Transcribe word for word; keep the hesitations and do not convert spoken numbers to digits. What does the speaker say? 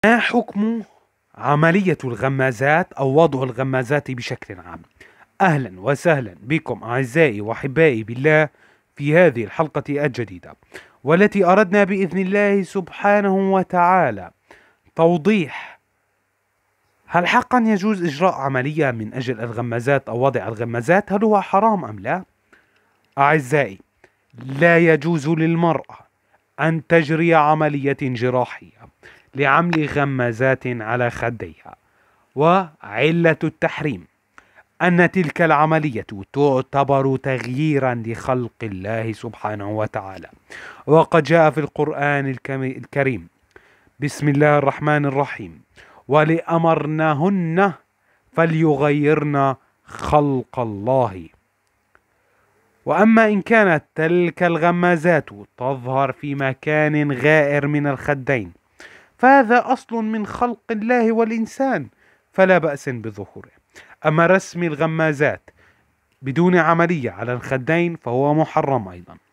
ما حكم عملية الغمازات أو وضع الغمازات بشكل عام؟ أهلا وسهلا بكم أعزائي وأحبائي بالله في هذه الحلقة الجديدة، والتي أردنا بإذن الله سبحانه وتعالى توضيح هل حقا يجوز إجراء عملية من أجل الغمازات أو وضع الغمازات؟ هل هو حرام أم لا؟ أعزائي، لا يجوز للمرأة أن تجري عملية جراحية لعمل غمازات على خديها، وعلة التحريم أن تلك العملية تعتبر تغييرا لخلق الله سبحانه وتعالى. وقد جاء في القرآن الكريم بسم الله الرحمن الرحيم: ولأمرنهن فليغيرن خلق الله. وأما إن كانت تلك الغمازات تظهر في مكان غائر من الخدين فهذا أصل من خلق الله والإنسان فلا بأس بظهوره. أما رسم الغمازات بدون عملية على الخدين فهو محرم أيضا.